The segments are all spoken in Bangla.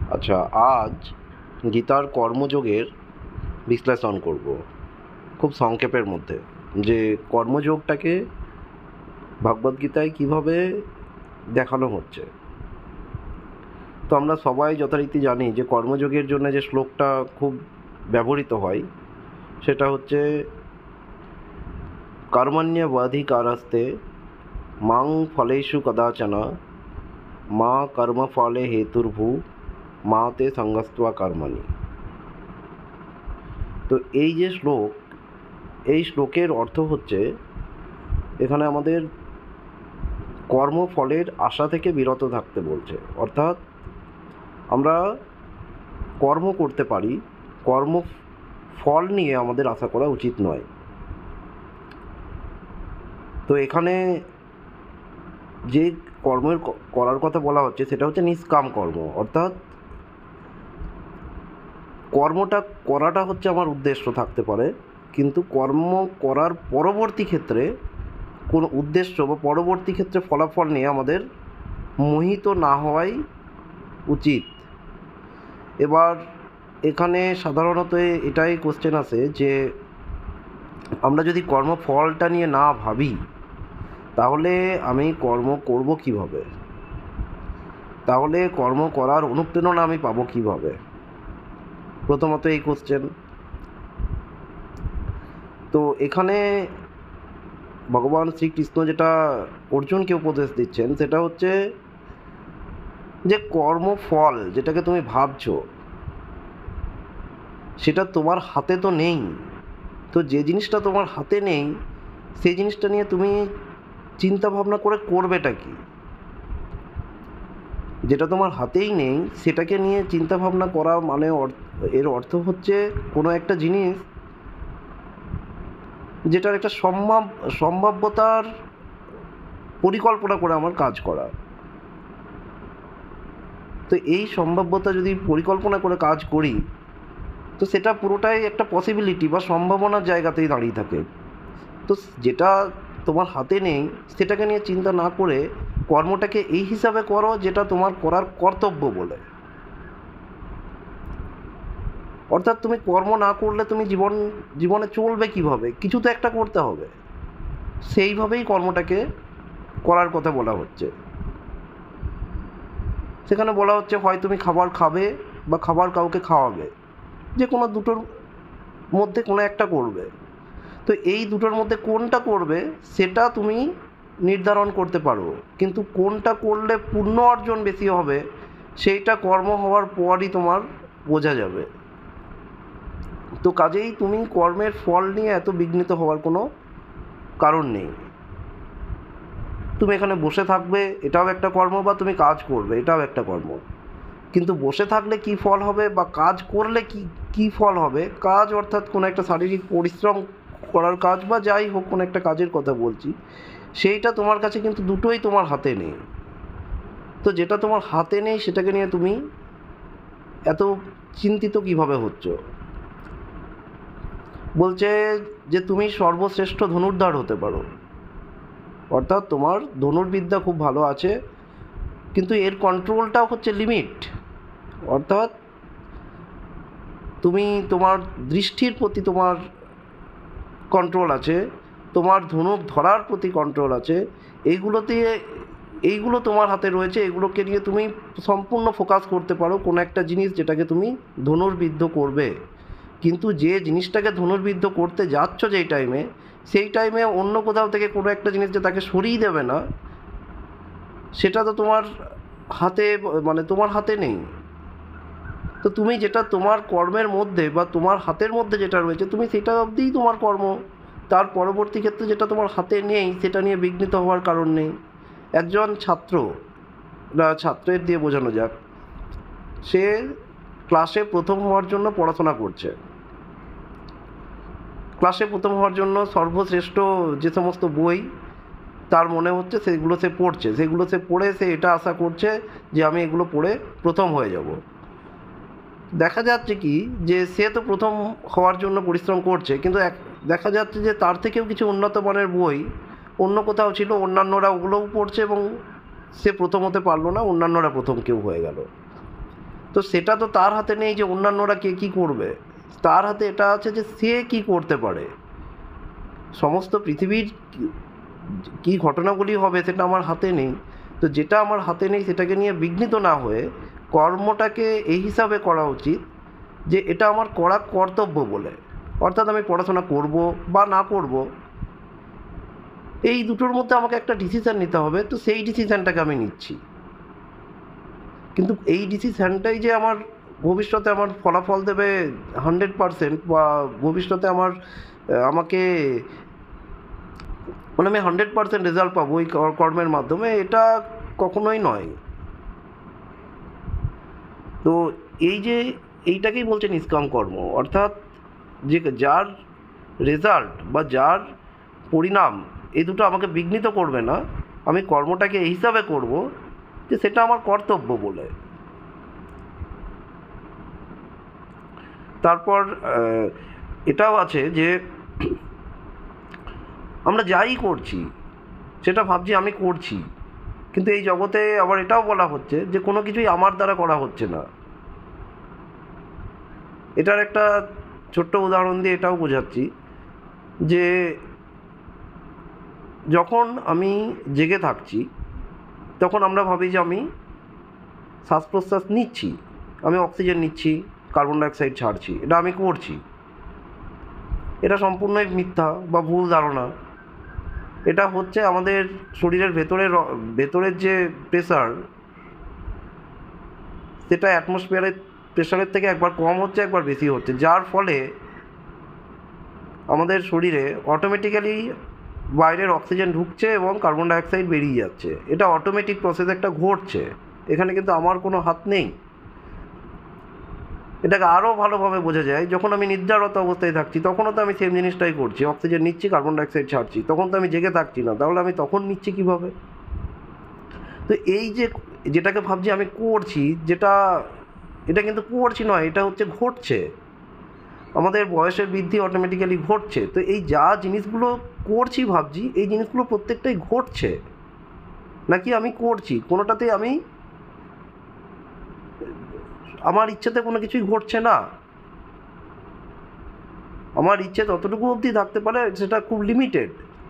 আচ্ছা, আজ গীতার কর্মযোগের বিশ্লেষণ করব খুব সংক্ষেপের মধ্যে, যে কর্মযোগটাকে ভগবদ্গীতায় কীভাবে দেখানো হচ্ছে। তো আমরা সবাই যথারীতি জানি যে কর্মযোগের জন্য যে শ্লোকটা খুব ব্যবহৃত হয় সেটা হচ্ছে কর্মণ্যেবাধিকারস্তে মাং ফলেষু কদাচন মা কর্মফলে হেতুর্ভূ মা তে সঙ্গস্ত্বা কর্মণি। তো এই যে শ্লোক, এই শ্লোকের অর্থ হচ্ছে এখানে আমাদের কর্মফলের আশা থেকে বিরত থাকতে বলছে। অর্থাৎ আমরা কর্ম করতে পারি, কর্ম ফল নিয়ে আমাদের আশা করা উচিত নয়। তো এখানে যে কর্মের করার কথা বলা হচ্ছে সেটা হচ্ছে নিষ্কাম কর্ম। অর্থাৎ কর্মটা করাটা হচ্ছে আমার উদ্দেশ্য থাকতে পারে, কিন্তু কর্ম করার পরবর্তী ক্ষেত্রে কোনো উদ্দেশ্য বা পরবর্তী ক্ষেত্রে ফলাফল নিয়ে আমাদের মোহিত না হওয়াই উচিত। এবার এখানে সাধারণত এটাই কোশ্চেন আসে যে আমরা যদি কর্মফলটা নিয়ে না ভাবি তাহলে আমি কর্ম করব কিভাবে, তাহলে কর্ম করার অনুপ্রেরণা আমি পাবো কিভাবে, প্রথমত এই কোশ্চেন। তো এখানে ভগবান শ্রীকৃষ্ণ যেটা অর্জুনকে উপদেশ দিচ্ছেন সেটা হচ্ছে যে কর্মফল যেটাকে তুমি ভাবছো সেটা তোমার হাতে তো নেই। তো যে জিনিসটা তোমার হাতে নেই সেই জিনিসটা নিয়ে তুমি চিন্তা ভাবনা করে করবেটা কি? যেটা তোমার হাতেই নেই সেটাকে নিয়ে চিন্তা ভাবনা করা মানে এর অর্থ হচ্ছে কোনো একটা জিনিস যেটার একটা সম্ভাব্যতার পরিকল্পনা করে আমার কাজ করা। তো এই সম্ভাব্যতা যদি পরিকল্পনা করে কাজ করি তো সেটা পুরোটাই একটা পসিবিলিটি বা সম্ভাবনার জায়গাতেই দাঁড়িয়ে থাকে। তো যেটা তোমার হাতে নেই সেটাকে নিয়ে চিন্তা না করে কর্মটাকে এই হিসাবে করো যেটা তোমার করার কর্তব্য বলে। অর্থাৎ তুমি কর্ম না করলে তুমি জীবনে চলবে কিভাবে? কিছু তো একটা করতে হবে। সেইভাবেই কর্মটাকে করার কথা বলা হচ্ছে। সেখানে বলা হচ্ছে হয় তুমি খাবার খাবে বা খাবার কাউকে খাওয়াবে, যে কোনো দুটোর মধ্যে কোনো একটা করবে। তো এই দুটোর মধ্যে কোনটা করবে সেটা তুমি নির্ধারণ করতে পারো, কিন্তু কোনটা করলে পুণ্য অর্জন বেশি হবে সেইটা কর্ম হওয়ার পরই তোমার বোঝা যাবে। তো কাজেই তুমি কর্মের ফল নিয়ে এত বিঘ্নিত হওয়ার কোনো কারণ নেই। তুমি এখানে বসে থাকবে এটাও একটা কর্ম, বা তুমি কাজ করবে এটাও একটা কর্ম। কিন্তু বসে থাকলে কি ফল হবে বা কাজ করলে কি ফল হবে, কাজ অর্থাৎ কোনো একটা শারীরিক পরিশ্রম করার কাজ বা যাই হোক কোনো একটা কাজের কথা বলছি, সেইটা তোমার কাছে কিন্তু দুটোই তোমার হাতে নেই। তো যেটা তোমার হাতে নেই সেটাকে নিয়ে তুমি এত চিন্তিত কিভাবে হচ্ছ? বলছে যে তুমি সর্বশ্রেষ্ঠ ধনুর্ধর হতে পারো, অর্থাৎ তোমার ধনুর্বিদ্যা খুব ভালো আছে, কিন্তু এর কন্ট্রোলটাও হচ্ছে লিমিট। অর্থাৎ তুমি তোমার দৃষ্টির প্রতি তোমার কন্ট্রোল আছে, তোমার ধনুক ধরার প্রতি কন্ট্রোল আছে, এইগুলো তোমার হাতে রয়েছে। এগুলোকে নিয়ে তুমি সম্পূর্ণ ফোকাস করতে পারো কোনো একটা জিনিস যেটাকে তুমি ধনুর্বিদ্ধ করবে। কিন্তু যে জিনিসটাকে ধনুর্বিদ্ধ করতে যাচ্ছ যেই টাইমে, সেই টাইমে অন্য কোথাও থেকে কোনো একটা জিনিস যে তাকে সরিয়ে দেবে না, সেটা তো তোমার হাতে মানে তোমার হাতে নেই। তো তুমি যেটা তোমার কর্মের মধ্যে বা তোমার হাতের মধ্যে যেটা রয়েছে তুমি সেটা অবধিই তোমার কর্ম, তার পরবর্তী ক্ষেত্রে যেটা তোমার হাতে নেই সেটা নিয়ে বিঘ্নিত হওয়ার কারণ নেই। একজন ছাত্রের দিয়ে বোঝানো যাক, সে ক্লাসে প্রথম হওয়ার জন্য পড়াশোনা করছে। ক্লাসে প্রথম হওয়ার জন্য সর্বশ্রেষ্ঠ যে সমস্ত বই তার মনে হচ্ছে সেগুলো সে পড়ছে, সেগুলো সে পড়ে সে এটা আশা করছে যে আমি এগুলো পড়ে প্রথম হয়ে যাব। দেখা যাচ্ছে কি যে সে তো প্রথম হওয়ার জন্য পরিশ্রম করছে, কিন্তু দেখা যাচ্ছে যে তার থেকেও কিছু উন্নত মানের বই অন্য কোথাও ছিল, অন্যান্যরা ওগুলোও পড়ছে এবং সে প্রথম হতে পারলো না, অন্যান্যরা প্রথম কেউ হয়ে গেল। তো সেটা তো তার হাতে নেই যে অন্যান্যরা কে কী করবে, তার হাতে এটা আছে যে সে কী করতে পারে। সমস্ত পৃথিবীর কী ঘটনাগুলি হবে সেটা আমার হাতে নেই। তো যেটা আমার হাতে নেই সেটাকে নিয়ে বিঘ্নিত না হয়ে কর্মটাকে এই হিসাবে করা উচিত যে এটা আমার করা কর্তব্য বলে। অর্থাৎ আমি পড়াশোনা করব বা না করব, এই দুটোর মধ্যে আমাকে একটা ডিসিশান নিতে হবে, তো সেই ডিসিশানটাকে আমি নিচ্ছি। কিন্তু এই ডিসিশানটাই যে আমার ভবিষ্যতে আমার ফলাফল দেবে 100%, বা ভবিষ্যতে আমাকে মানে আমি 100% রেজাল্ট পাবো এই কর্মের মাধ্যমে, এটা কখনোই নয়। তো এইটাকেই বলছে নিষ্কাম কর্ম, অর্থাৎ যে যার রেজাল্ট বা যার পরিণাম এই দুটো আমাকে বিঘ্নিত করবে না, আমি কর্মটাকে এই হিসাবে করব যে সেটা আমার কর্তব্য বলে। তারপর এটাও আছে যে আমরা যাই করছি সেটা ভাবছি আমি করছি, কিন্তু এই জগতে আবার এটাও বলা হচ্ছে যে কোনো কিছুই আমার দ্বারা করা হচ্ছে না। এটার একটা ছোট্ট উদাহরণ দিয়ে এটাও বোঝাচ্ছি যে যখন আমি জেগে থাকছি তখন আমরা ভাবি যে আমি শ্বাস প্রশ্বাস নিচ্ছি, আমি অক্সিজেন নিচ্ছি, কার্বন ডাইঅক্সাইড ছাড়ছি, এটা আমি করছি। এটা সম্পূর্ণই মিথ্যা বা ভুল ধারণা। এটা হচ্ছে আমাদের শরীরের ভেতরের যে প্রেশার, সেটা অ্যাটমসফিয়ারের প্রেশারের থেকে একবার কম হচ্ছে, একবার বেশি হচ্ছে, যার ফলে আমাদের শরীরে অটোমেটিক্যালি বাইরের অক্সিজেন ঢুকছে এবং কার্বন ডাইঅক্সাইড বেরিয়ে যাচ্ছে। এটা অটোমেটিক প্রসেস একটা ঘটছে, এখানে কিন্তু আমার কোনো হাত নেই। এটাকে আরও ভালোভাবে বোঝা যায় যখন আমি নিদ্রারত অবস্থায় থাকছি, তখনও তো আমি সেম জিনিসটাই করছি, অক্সিজেন নিচ্ছি, কার্বন ডাইঅক্সাইড ছাড়ছি, তখন তো আমি জেগে থাকছি না, তাহলে আমি তখন নিচ্ছি কীভাবে? তো এই যেটাকে ভাবছি আমি করছি, এটা কিন্তু করছি নয়, এটা হচ্ছে ঘটছে। আমাদের বয়সের বৃদ্ধি অটোমেটিক্যালি ঘটছে। তো এই যা জিনিসগুলো করছি ভাবছি, এই জিনিসগুলো প্রত্যেকটাই ঘটছে, নাকি আমি করছি? কোনোটাতেই আমার ইচ্ছেতে কোনো কিছুই ঘটছে না। আমার ইচ্ছে ততটুকু অবধি থাকতে পারে, সেটা খুব লিমিটেড।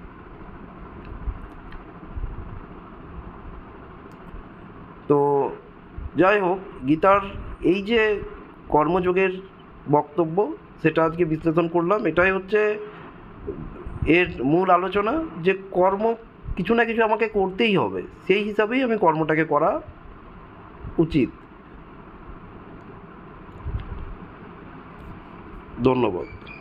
তো যাই হোক, গীতার এই যে কর্মযোগের বক্তব্য, সেটা আজকে বিশ্লেষণ করলাম। এটাই হচ্ছে এর মূল আলোচনা, যে কর্ম কিছু না কিছু আমাকে করতেই হবে, সেই হিসাবেই আমি কর্মটাকে করা উচিত। ধন্যবাদ।